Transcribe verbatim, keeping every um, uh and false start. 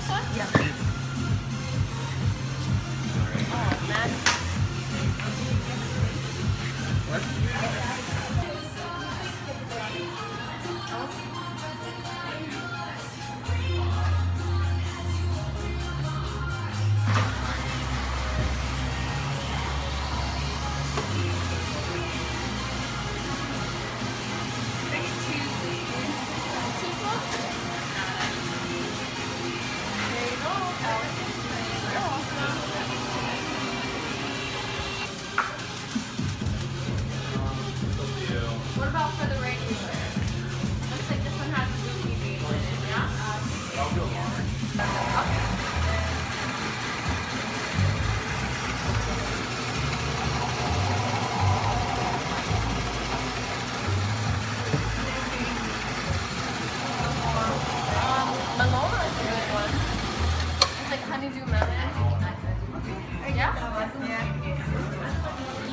this one? Yeah. Oh, man. What about for the regular? Looks like this one has a movie base in it, yeah? Uh, okay. Um, Malona is a good one. It's like honeydew melon. Yeah? Yeah.